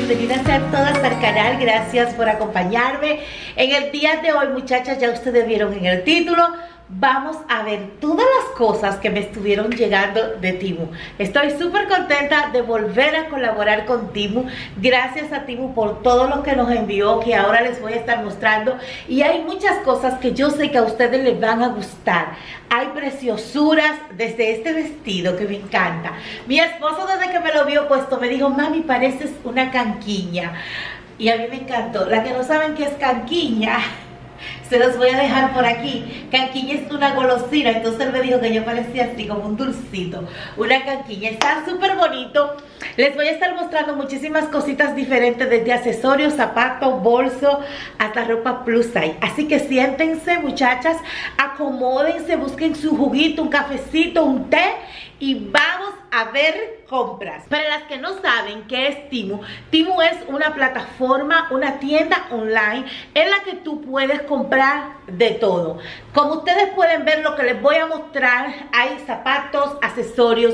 bienvenidas sean todas al canal, gracias por acompañarme. En el día de hoy, muchachas, ya ustedes vieron en el título, vamos a ver todas las cosas que me estuvieron llegando de Temu. Estoy súper contenta de volver a colaborar con Temu. Gracias a Temu por todo lo que nos envió, que ahora les voy a estar mostrando. Y hay muchas cosas que yo sé que a ustedes les van a gustar. Hay preciosuras, desde este vestido que me encanta. Mi esposo, desde que me lo vio puesto, me dijo: mami, pareces una canquiña. Y a mí me encantó. La que no saben qué es canquiña, se los voy a dejar por aquí. Canquiña es una golosina, entonces él me dijo que yo parecía así como un dulcito, una canquiña. Está súper bonito. Les voy a estar mostrando muchísimas cositas diferentes, desde accesorios, zapatos, bolso, hasta ropa plus size. Así que siéntense, muchachas, acomódense, busquen su juguito, un cafecito, un té y vamos a ver compras. Para las que no saben qué es Temu, Temu es una plataforma, una tienda online en la que tú puedes comprar de todo. Como ustedes pueden ver, lo que les voy a mostrar, hay zapatos, accesorios,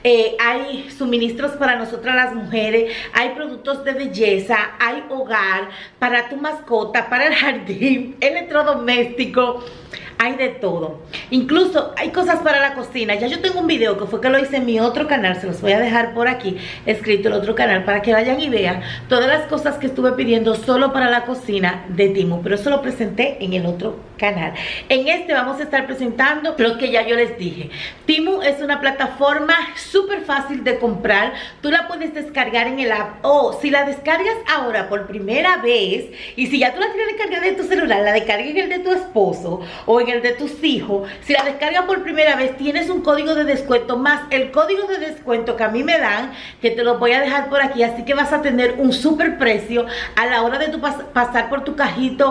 hay suministros para nosotras las mujeres, hay productos de belleza, hay hogar, para tu mascota, para el jardín, electrodoméstico. Hay de todo. Incluso hay cosas para la cocina. Ya yo tengo un video que fue que lo hice en mi otro canal. Se los voy a dejar por aquí escrito, el otro canal, para que vayan y vean todas las cosas que estuve pidiendo solo para la cocina de Temu. Pero eso lo presenté en el otro canal. En este vamos a estar presentando lo que ya yo les dije. Temu es una plataforma súper fácil de comprar. Tú la puedes descargar en el app. O si la descargas ahora por primera vez, y si ya tú la tienes descargada en tu celular, la descargas en el de tu esposo o en el de tus hijos. Si la descargas por primera vez, tienes un código de descuento más el código de descuento que a mí me dan, que te lo voy a dejar por aquí. Así que vas a tener un súper precio a la hora de tu pasar por tu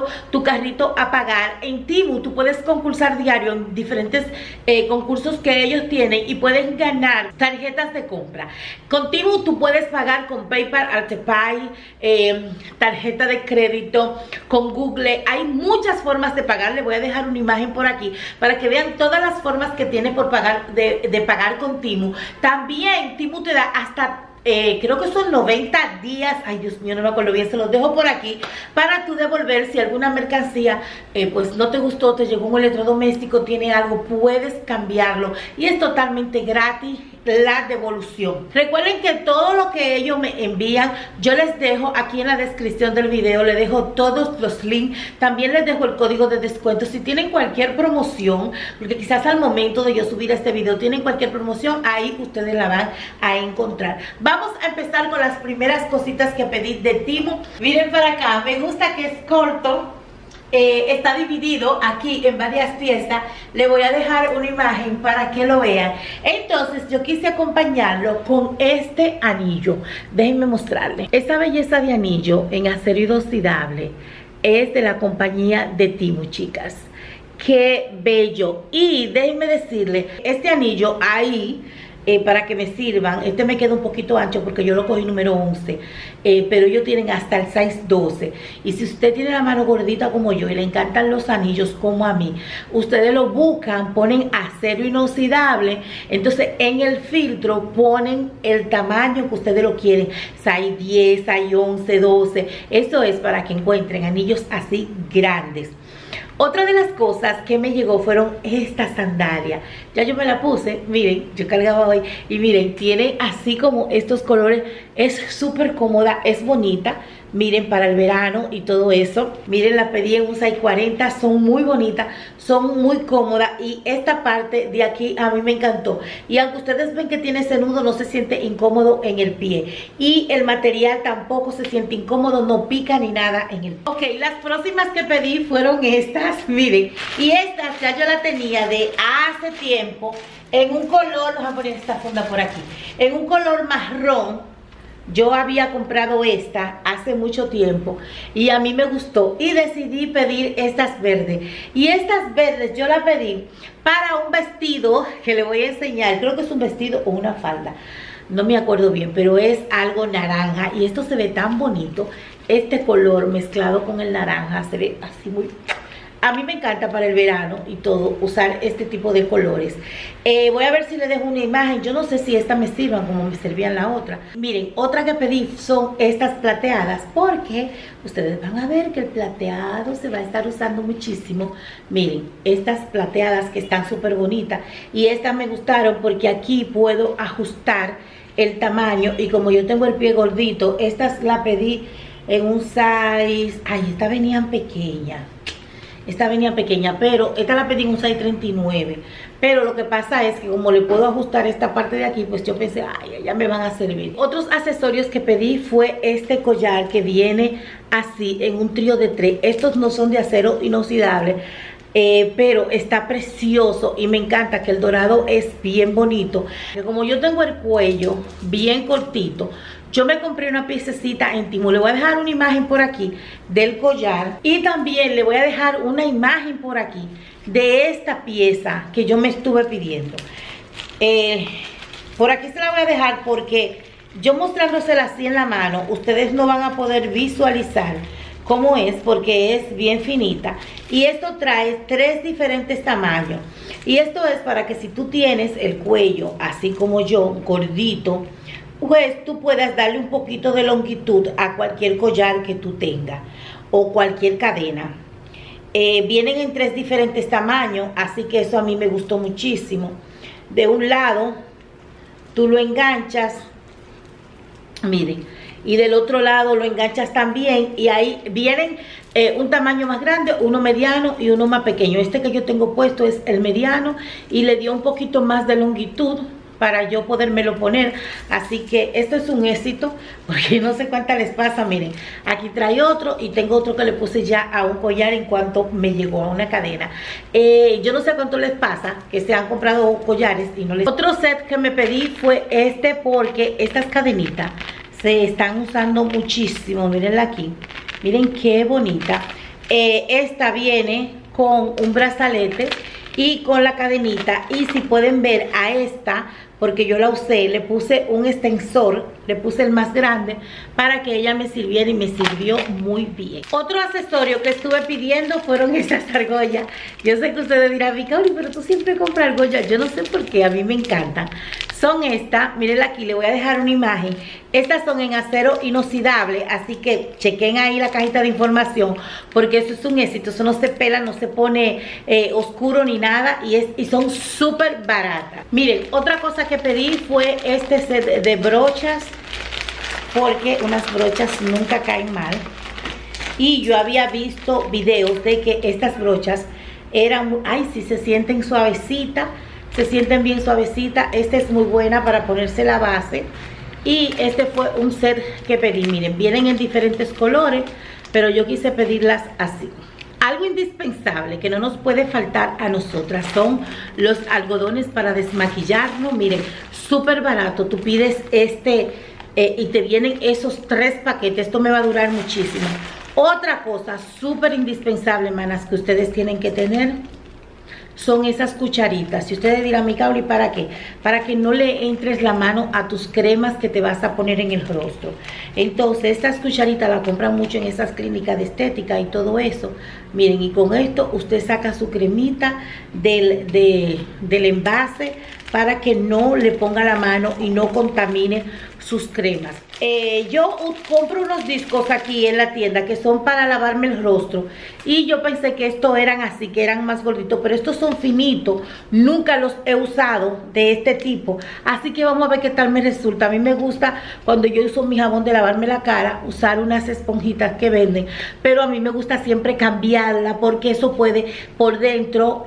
carrito a pagar. En Temu tú puedes concursar diario en diferentes concursos que ellos tienen y puedes ganar tarjetas de compra. Con Temu tú puedes pagar con PayPal, Altepai, tarjeta de crédito, con Google. Hay muchas formas de pagar. Le voy a dejar una imagen por aquí para que vean todas las formas que tiene por pagar de pagar con Temu. También Temu te da hasta creo que son 90 días, ay Dios mío, no me acuerdo bien, se los dejo por aquí, para tú devolver si alguna mercancía pues no te gustó, te llegó un electrodoméstico, tiene algo, puedes cambiarlo y es totalmente gratis la devolución. Recuerden que todo lo que ellos me envían, yo les dejo aquí en la descripción del video, les dejo todos los links, también les dejo el código de descuento. Si tienen cualquier promoción, porque quizás al momento de yo subir este video tienen cualquier promoción, ahí ustedes la van a encontrar. Vamos a empezar con las primeras cositas que pedí de Temu. Miren para acá, me gusta que es corto. Está dividido aquí en varias piezas. Le voy a dejar una imagen para que lo vean. Entonces yo quise acompañarlo con este anillo. Déjenme mostrarles. Esta belleza de anillo en acero inoxidable es de la compañía de Temu, chicas. Qué bello. Y déjenme decirles, este anillo ahí, para que me sirvan, este me queda un poquito ancho porque yo lo cogí número 11, pero ellos tienen hasta el size 12. Y si usted tiene la mano gordita como yo y le encantan los anillos como a mí, ustedes lo buscan, ponen acero inoxidable, entonces en el filtro ponen el tamaño que ustedes lo quieren, size 10, size 11, 12. Eso es para que encuentren anillos así grandes. Otra de las cosas que me llegó fueron estas sandalias. Ya yo me la puse, miren, yo cargaba hoy y miren, tiene así como estos colores. Es súper cómoda, es bonita. Miren, para el verano y todo eso. Miren, la pedí en un size 40, son muy bonitas, son muy cómodas. Y esta parte de aquí a mí me encantó. Y aunque ustedes ven que tiene ese nudo, no se siente incómodo en el pie. Y el material tampoco se siente incómodo, no pica ni nada en el pie. Ok, las próximas que pedí fueron estas, miren. Y estas ya yo la tenía de hace tiempo en un color, vamos a poner esta funda por aquí, en un color marrón. Yo había comprado esta hace mucho tiempo y a mí me gustó y decidí pedir estas verdes. Y estas verdes yo las pedí para un vestido que le voy a enseñar. Creo que es un vestido o una falda, no me acuerdo bien, pero es algo naranja y esto se ve tan bonito. Este color mezclado con el naranja se ve así muy A mí me encanta para el verano y todo usar este tipo de colores. Voy a ver si les dejo una imagen. Yo no sé si esta me sirvan como me servían la otra. Miren, otra que pedí son estas plateadas, porque ustedes van a ver que el plateado se va a estar usando muchísimo. Miren, estas plateadas que están súper bonitas, y estas me gustaron porque aquí puedo ajustar el tamaño, y como yo tengo el pie gordito, estas la pedí en un size, ay, estas venían pequeñas. Esta venía pequeña, pero esta la pedí en un size 39. Pero lo que pasa es que como le puedo ajustar esta parte de aquí, pues yo pensé, ay, ya me van a servir. Otros accesorios que pedí fue este collar que viene así en un trío de 3. Estos no son de acero inoxidable, pero está precioso y me encanta que el dorado es bien bonito. Como yo tengo el cuello bien cortito, yo me compré una piececita en Temu. Le voy a dejar una imagen por aquí del collar, y también le voy a dejar una imagen por aquí de esta pieza que yo me estuve pidiendo. Por aquí se la voy a dejar porque yo mostrándosela así en la mano, ustedes no van a poder visualizar cómo es, porque es bien finita. Y esto trae 3 diferentes tamaños. Y esto es para que si tú tienes el cuello así como yo, gordito, pues tú puedas darle un poquito de longitud a cualquier collar que tú tengas o cualquier cadena. Vienen en 3 diferentes tamaños, así que eso a mí me gustó muchísimo. De un lado tú lo enganchas, miren, y del otro lado lo enganchas también, y ahí vienen un tamaño más grande, uno mediano y uno más pequeño. Este que yo tengo puesto es el mediano y le dio un poquito más de longitud para yo podérmelo poner. Así que esto es un éxito, porque no sé cuántas les pasa. Miren, aquí trae otro, y tengo otro que le puse ya a un collar en cuanto me llegó a una cadena. Yo no sé cuánto les pasa que se han comprado collares y no les... Otro set que me pedí fue este, porque estas cadenitas se están usando muchísimo. Mírenla aquí, miren qué bonita. Esta viene con un brazalete y con la cadenita, y si pueden ver a esta, porque yo la usé, le puse un extensor, le puse el más grande para que ella me sirviera, y me sirvió muy bien. Otro accesorio que estuve pidiendo fueron estas argollas. Yo sé que ustedes dirán, Vicauri, pero tú siempre compras argollas. Yo no sé por qué, a mí me encantan. Son estas, mírenla aquí, le voy a dejar una imagen. Estas son en acero inoxidable, así que chequen ahí la cajita de información, porque eso es un éxito. Eso no se pela, no se pone oscuro ni nada, y son súper baratas. Miren, otra cosa que pedí fue este set de brochas, porque unas brochas nunca caen mal. Y yo había visto videos de que estas brochas eran, ay, sí, se sienten suavecitas, se sienten bien suavecitas. Esta es muy buena para ponerse la base. Y este fue un set que pedí. Miren, vienen en diferentes colores, pero yo quise pedirlas así. Algo indispensable que no nos puede faltar a nosotras son los algodones para desmaquillarnos. Miren, súper barato. Tú pides este y te vienen esos 3 paquetes. Esto me va a durar muchísimo. Otra cosa súper indispensable, manas, que ustedes tienen que tener son esas cucharitas. Si ustedes dirán, Micauri, ¿para qué? Para que no le entres la mano a tus cremas que te vas a poner en el rostro. Entonces, estas cucharitas las compran mucho en esas clínicas de estética y todo eso. Miren, y con esto usted saca su cremita del envase para que no le ponga la mano y no contamine sus cremas. Yo compro unos discos aquí en la tienda que son para lavarme el rostro, y yo pensé que estos eran así, que eran más gorditos, pero estos son finitos. Nunca los he usado de este tipo, así que vamos a ver qué tal me resulta. A mí me gusta, cuando yo uso mi jabón de lavarme la cara, usar unas esponjitas que venden, pero a mí me gusta siempre cambiarla, porque eso puede por dentro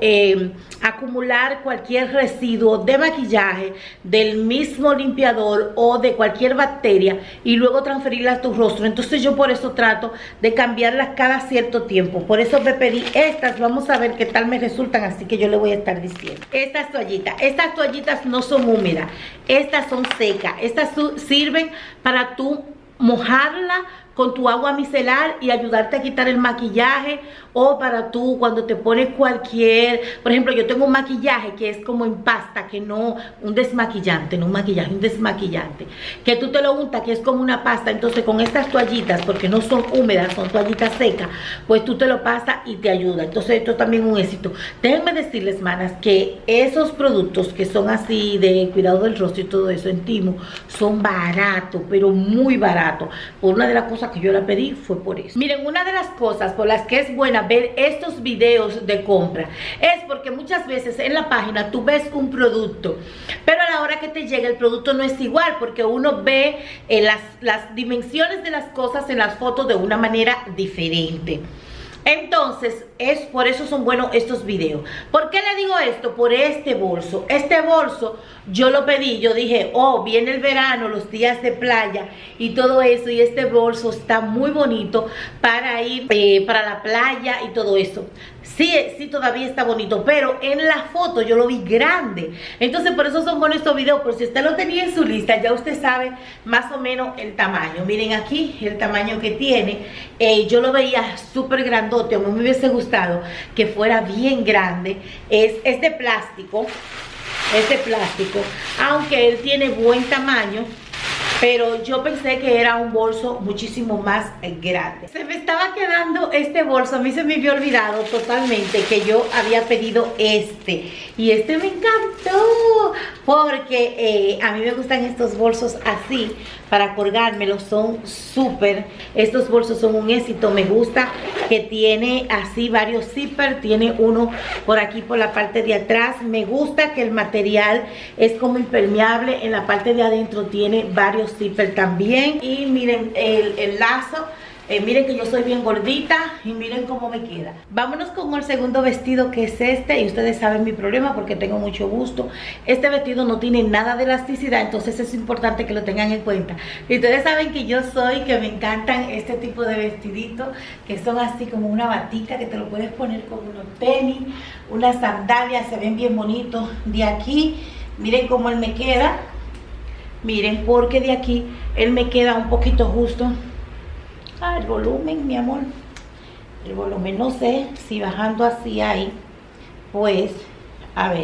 acumular cualquier residuo de maquillaje, del mismo limpiador o de cualquier bacteria, y luego transferirlas a tu rostro. Entonces yo por eso trato de cambiarlas cada cierto tiempo. Por eso me pedí estas. Vamos a ver qué tal me resultan, así que yo le voy a estar diciendo. Estas toallitas no son húmedas, estas son secas. Estas sirven para tú mojarla con tu agua micelar y ayudarte a quitar el maquillaje, o para tú cuando te pones cualquier, por ejemplo, yo tengo un maquillaje que es como en pasta, que no, un desmaquillante, no un maquillaje, un desmaquillante, que tú te lo untas, que es como una pasta. Entonces con estas toallitas, porque no son húmedas, son toallitas secas, pues tú te lo pasas y te ayuda. Entonces esto también es un éxito. Déjenme decirles, manas, que esos productos que son así de cuidado del rostro y todo eso en Temu son baratos, pero muy baratos. Por una de las cosas que yo la pedí fue por eso. Miren, una de las cosas por las que es buena ver estos videos de compra es porque muchas veces en la página tú ves un producto, pero a la hora que te llega el producto no es igual, porque uno ve las dimensiones de las cosas en las fotos de una manera diferente. Entonces, por eso son buenos estos videos. ¿Por qué le digo esto? Por este bolso. Este bolso yo lo pedí, yo dije, oh, viene el verano, los días de playa y todo eso, y este bolso está muy bonito para ir para la playa y todo eso. Sí, todavía está bonito, pero en la foto yo lo vi grande. Entonces por eso son buenos estos videos, por si usted lo tenía en su lista, ya usted sabe más o menos el tamaño. Miren aquí el tamaño que tiene. Yo lo veía súper grandote, a mí me hubiese gustado que fuera bien grande. Es de plástico, aunque él tiene buen tamaño, pero yo pensé que era un bolso muchísimo más grande. Se me estaba quedando este bolso. A mí se me había olvidado totalmente que yo había pedido este. Y este me encantó, porque a mí me gustan estos bolsos así para colgármelos, son súper. Estos bolsos son un éxito. Me gusta que tiene así varios zippers. Tiene uno por aquí por la parte de atrás. Me gusta que el material es como impermeable. En la parte de adentro tiene varios zippers también. Y miren el lazo. Miren que yo soy bien gordita y miren cómo me queda. Vámonos con el segundo vestido, que es este. Y ustedes saben mi problema porque tengo mucho gusto. Este vestido no tiene nada de elasticidad, entonces es importante que lo tengan en cuenta. Y ustedes saben que yo soy, que me encantan este tipo de vestiditos, que son así como una batica, que te lo puedes poner con unos tenis, unas sandalias, se ven bien bonitos. De aquí, miren cómo él me queda. Miren, porque de aquí él me queda un poquito justo. El volumen, mi amor, el volumen, no sé si bajando así ahí, pues, a ver,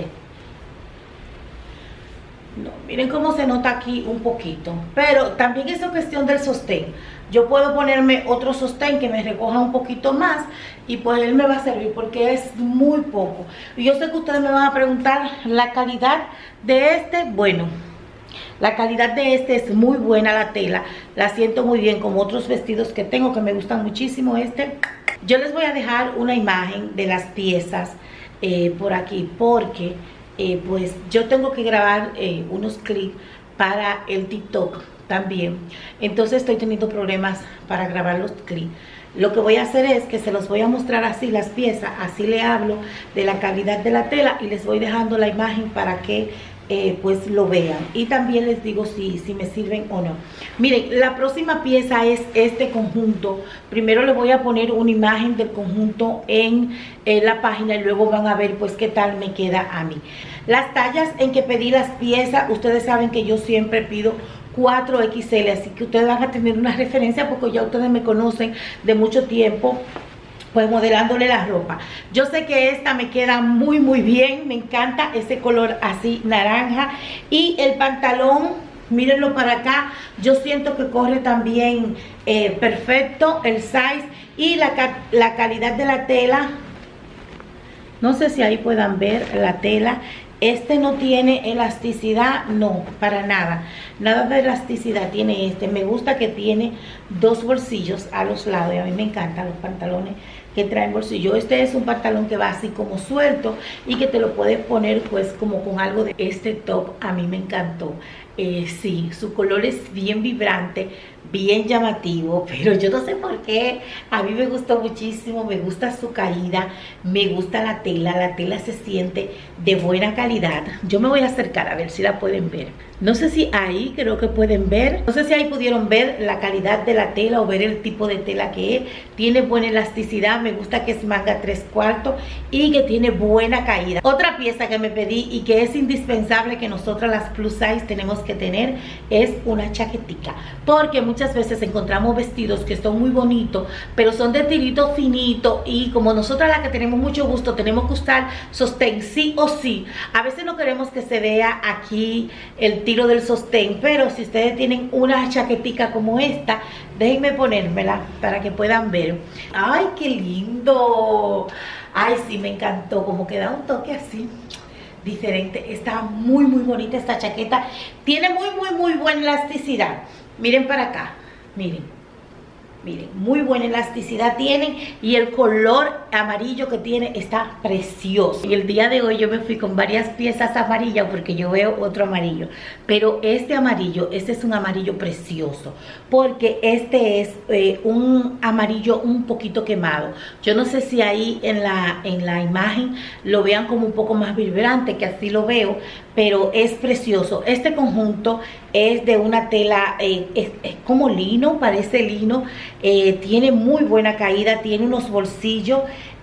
no, miren cómo se nota aquí un poquito, pero también es cuestión del sostén. Yo puedo ponerme otro sostén que me recoja un poquito más y pues él me va a servir porque es muy poco. Y yo sé que ustedes me van a preguntar la calidad de este. Bueno, la calidad de este es muy buena, la tela, la siento muy bien, como otros vestidos que tengo que me gustan muchísimo. Yo les voy a dejar una imagen de las piezas por aquí, porque pues yo tengo que grabar unos clips para el TikTok también. Entonces estoy teniendo problemas para grabar los clips. Lo que voy a hacer es que se los voy a mostrar así las piezas, así le hablo de la calidad de la tela y les voy dejando la imagen para que pues lo vean, y también les digo si me sirven o no. Miren, la próxima pieza es este conjunto. Primero les voy a poner una imagen del conjunto en la página y luego van a ver pues qué tal me queda a mí. Las tallas en que pedí las piezas, ustedes saben que yo siempre pido 4XL, así que ustedes van a tener una referencia porque ya ustedes me conocen de mucho tiempo pues modelándole la ropa. Yo sé que esta me queda muy bien, me encanta ese color así naranja. Y el pantalón, mírenlo para acá, yo siento que corre también perfecto el size. Y la calidad de la tela, no sé si ahí puedan ver la tela. Este no tiene elasticidad, no, para nada. Nada de elasticidad tiene este. Me gusta que tiene dos bolsillos a los lados y a mí me encantan los pantalones que traen bolsillo. Este es un pantalón que va así como suelto y que te lo puedes poner pues como con algo de este top. A mí me encantó. Sí, su color es bien vibrante, bien llamativo, pero yo no sé por qué. A mí me gustó muchísimo, me gusta su caída, me gusta la tela se siente de buena calidad. Yo me voy a acercar a ver si la pueden ver. No sé si ahí, creo que pueden ver. No sé si ahí pudieron ver la calidad de la tela o ver el tipo de tela que es. Tiene buena elasticidad, me gusta que es manga 3/4 y que tiene buena caída. Otra pieza que me pedí y que es indispensable que nosotras las plus size tenemos que tener es una chaquetica, porque muchas muchas veces encontramos vestidos que son muy bonitos, pero son de tirito finito, y como nosotras las que tenemos mucho gusto tenemos que usar sostén sí o sí, a veces no queremos que se vea aquí el tiro del sostén, pero si ustedes tienen una chaquetica como esta, déjenme ponérmela para que puedan ver. ¡Ay, qué lindo! Ay, sí, me encantó, como que da un toque así diferente. Está muy bonita esta chaqueta. Tiene muy buena elasticidad. Miren para acá, miren, muy buena elasticidad tienen, y el color amarillo que tiene está precioso. Y el día de hoy yo me fui con varias piezas amarillas porque yo veo otro amarillo, pero este amarillo, este es un amarillo precioso, porque este es un amarillo un poquito quemado. Yo no sé si ahí en la imagen lo vean como un poco más vibrante, que así lo veo, pero es precioso. Este conjunto es de una tela, es como lino, parece lino, tiene muy buena caída, tiene unos bolsillos,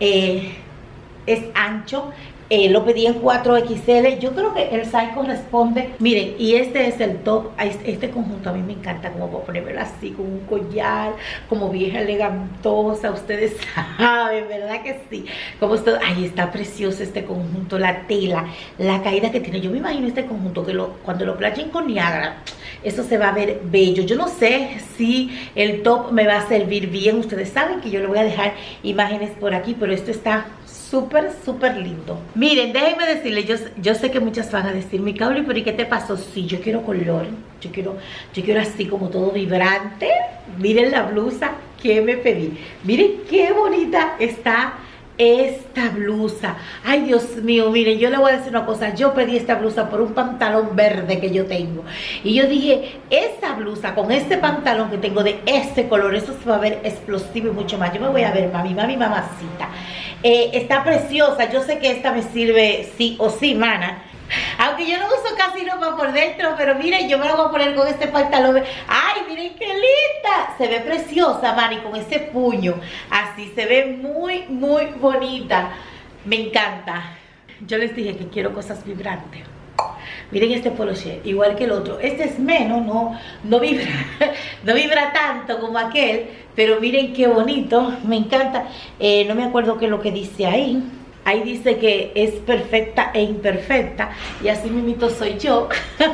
es ancho. Lo pedí en 4XL. Yo creo que el size corresponde. Miren, y este es el top. Este conjunto a mí me encanta, como puedo ponérmelo así, con un collar, como vieja elegantosa. Ustedes saben, ¿verdad que sí? Como esto, ay, está precioso este conjunto. La tela, la caída que tiene. Yo me imagino este conjunto que cuando lo planchen con Niagara, eso se va a ver bello. Yo no sé si el top me va a servir bien. Ustedes saben que yo le voy a dejar imágenes por aquí, pero esto está súper lindo. Miren, déjenme decirles, yo sé que muchas van a decir, mi Kauri, pero ¿y qué te pasó? Sí, yo quiero color, yo quiero así como todo vibrante. Miren la blusa que me pedí. Miren qué bonita está esta blusa. Ay, Dios mío, miren, yo le voy a decir una cosa. Yo pedí esta blusa por un pantalón verde que yo tengo, y yo dije, esta blusa con este pantalón que tengo de este color, eso se va a ver explosivo y mucho más. Yo me voy a ver mamacita. Está preciosa. Yo sé que esta me sirve sí o sí, mana. Aunque yo no uso casi ropa por dentro, pero miren, yo me la voy a poner con este pantalón. Ay, miren qué linda. Se ve preciosa, man, y con ese puño así se ve muy bonita. Me encanta. Yo les dije que quiero cosas vibrantes. Miren este poloché, igual que el otro. Este es menos, no vibra, no vibra tanto como aquel, pero miren qué bonito, me encanta. No me acuerdo qué es lo que dice ahí. Ahí dice que es perfecta e imperfecta, y así mismito soy yo.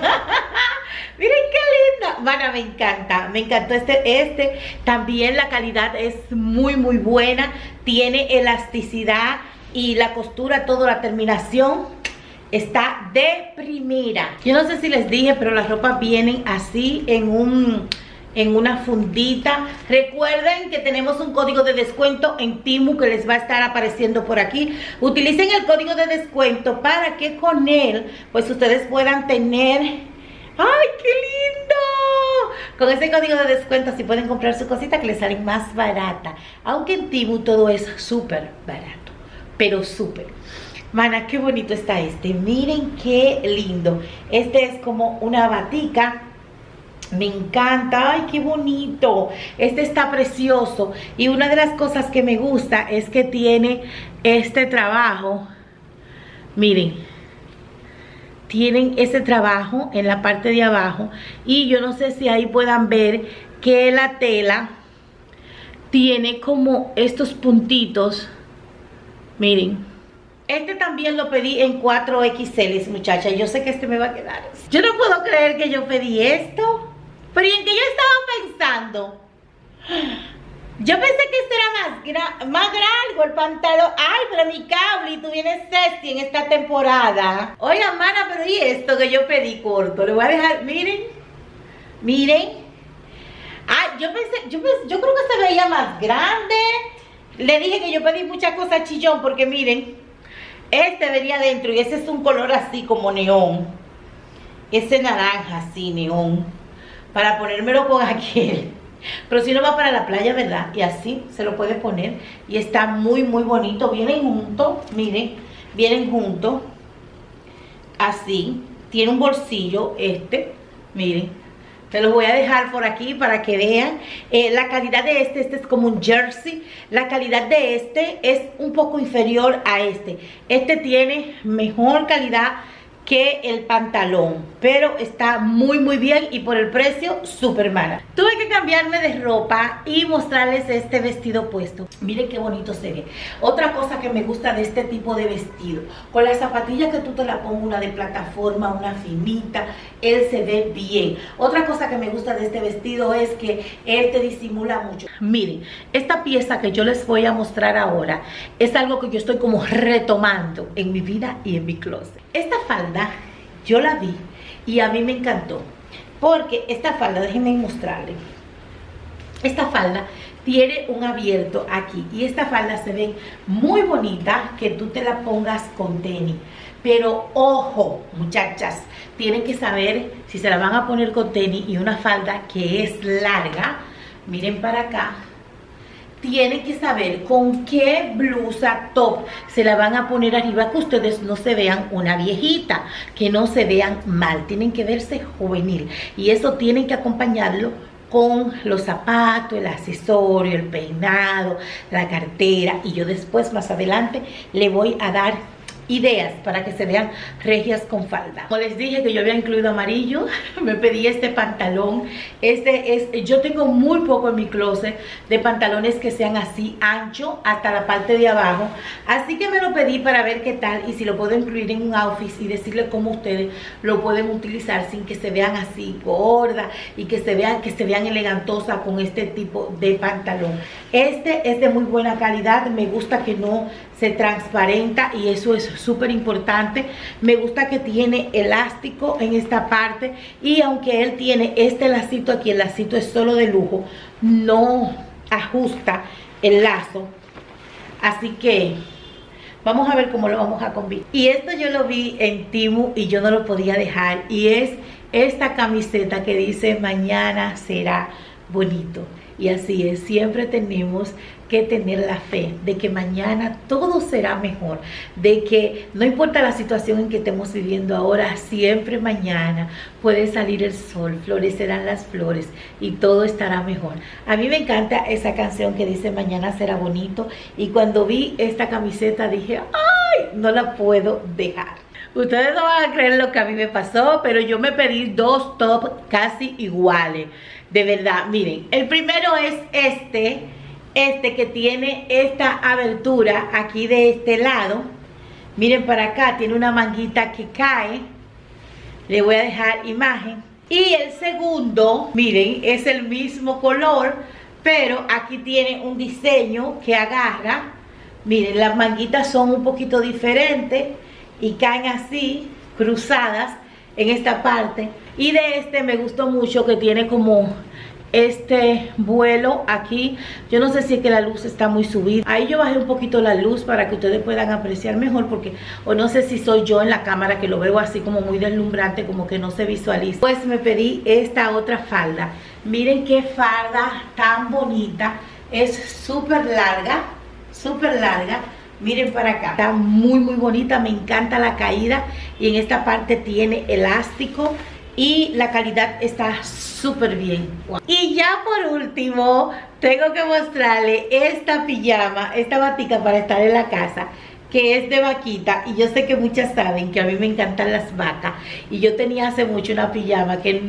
Miren qué linda. Bueno, me encantó este. También la calidad es muy buena. Tiene elasticidad, y la costura, toda la terminación está de primera. Yo no sé si les dije, pero las ropas vienen así en una fundita. Recuerden que tenemos un código de descuento en Temu que les va a estar apareciendo por aquí. Utilicen el código de descuento para que con él pues ustedes puedan tener... ¡Ay, qué lindo! Con ese código de descuento así pueden comprar su cosita que les sale más barata. Aunque en Temu todo es súper barato, pero súper. Mana, qué bonito está este. Miren qué lindo. Este es como una batica. Me encanta. Ay, qué bonito. Este está precioso. Y una de las cosas que me gusta es que tiene este trabajo. Miren, tienen ese trabajo en la parte de abajo. Y yo no sé si ahí puedan ver que la tela tiene como estos puntitos. Miren. Este también lo pedí en 4XL, muchachas. Yo sé que este me va a quedar. Yo no puedo creer que yo pedí esto. Pero ¿y en qué yo estaba pensando? Yo pensé que este era más largo el pantalón. Ay, pero mi Kauri, tú vienes sexy en esta temporada. Oigan, mana, pero ¿y esto que yo pedí corto? Le voy a dejar, miren. Ay, yo creo que se veía más grande. Le dije que yo pedí muchas cosas chillón porque miren. Este venía adentro y ese es un color así como neón. Ese naranja así, neón. Para ponérmelo con aquel. Pero si no va para la playa, ¿verdad? Y así se lo puede poner. Y está muy bonito. Vienen juntos, miren. Vienen juntos. Así. Tiene un bolsillo este. Miren. Te los voy a dejar por aquí para que vean la calidad de este es como un jersey. La calidad de este es un poco inferior a este. Este tiene mejor calidad que el pantalón, pero está muy bien y por el precio súper mala. Tuve que cambiarme de ropa y mostrarles este vestido puesto. Miren qué bonito se ve. Otra cosa que me gusta de este tipo de vestido, con las zapatillas que tú te la pongas, una de plataforma, una finita, él se ve bien. Otra cosa que me gusta de este vestido es que él te disimula mucho. Miren, esta pieza que yo les voy a mostrar ahora es algo que yo estoy como retomando en mi vida y en mi closet. Esta falda yo la vi y a mí me encantó, porque esta falda, déjenme mostrarles, esta falda tiene un abierto aquí y esta falda se ve muy bonita que tú te la pongas con tenis. Pero ojo, muchachas, tienen que saber si se la van a poner con tenis y una falda que es larga. Miren para acá. Tienen que saber con qué blusa top se la van a poner arriba, que ustedes no se vean una viejita, que no se vean mal, tienen que verse juvenil. Y eso tienen que acompañarlo con los zapatos, el accesorio, el peinado, la cartera. Y yo después, más adelante, le voy a dar ideas para que se vean regias con falda. Como les dije que yo había incluido amarillo, me pedí este pantalón. Yo tengo muy poco en mi closet de pantalones que sean así ancho hasta la parte de abajo, así que me lo pedí para ver qué tal y si lo puedo incluir en un outfit y decirles cómo ustedes lo pueden utilizar sin que se vean así gorda y que se vean elegantosas con este tipo de pantalón. Este es de muy buena calidad, me gusta que no se transparenta y eso es súper importante. Me gusta que tiene elástico en esta parte y aunque él tiene este lacito aquí, el lacito es solo de lujo, no ajusta el lazo, así que vamos a ver cómo lo vamos a combinar. Y esto yo lo vi en Temu y yo no lo podía dejar, y es esta camiseta que dice mañana será bonito. Y así es, siempre tenemos que tener la fe de que mañana todo será mejor, de que no importa la situación en que estemos viviendo ahora, siempre mañana puede salir el sol, florecerán las flores y todo estará mejor. A mí me encanta esa canción que dice mañana será bonito, y cuando vi esta camiseta dije, ¡ay! No la puedo dejar. Ustedes no van a creer lo que a mí me pasó, pero yo me pedí dos tops casi iguales. De verdad, miren, el primero es este que tiene esta abertura aquí de este lado. Miren para acá, tiene una manguita que cae. Le voy a dejar imagen. Y el segundo, miren, es el mismo color, pero aquí tiene un diseño que agarra. Miren, las manguitas son un poquito diferentes y caen así, cruzadas en esta parte. Y de este me gustó mucho que tiene como este vuelo aquí. Yo no sé si es que la luz está muy subida. Ahí yo bajé un poquito la luz para que ustedes puedan apreciar mejor, porque o no sé si soy yo en la cámara que lo veo así como muy deslumbrante, como que no se visualiza. Pues me pedí esta otra falda. Miren qué falda tan bonita. Es súper larga, súper larga. Miren para acá, está muy bonita, me encanta la caída y en esta parte tiene elástico y la calidad está súper bien. Wow. Y ya por último tengo que mostrarle esta pijama, esta batica para estar en la casa, que es de vaquita, y yo sé que muchas saben que a mí me encantan las vacas, y yo tenía hace mucho una pijama que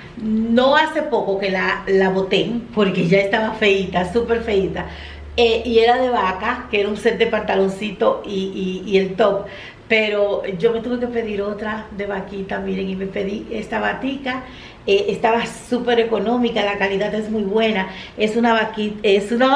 no hace poco que la boté porque ya estaba feíta, súper feíta. Y era de vaca, que era un set de pantaloncito y el top. Pero yo me tuve que pedir otra de vaquita, miren, y me pedí esta batica. Estaba súper económica, la calidad es muy buena. Es una vaquita, es una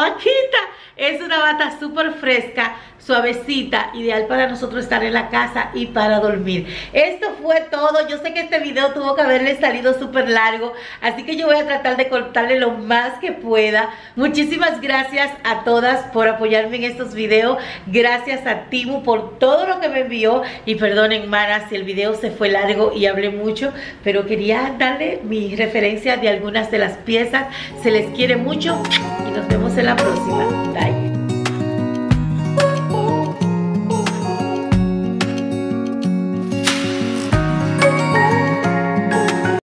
bata súper fresca, suavecita, ideal para nosotros estar en la casa y para dormir. Esto fue todo. Yo sé que este video tuvo que haberle salido súper largo, así que yo voy a tratar de cortarle lo más que pueda. Muchísimas gracias a todas por apoyarme en estos videos. Gracias a Temu por todo lo que me envió, y perdonen, manas, si el video se fue largo y hablé mucho, pero quería darle mi referencia de algunas de las piezas. Se les quiere mucho y nos vemos en la próxima. Bye.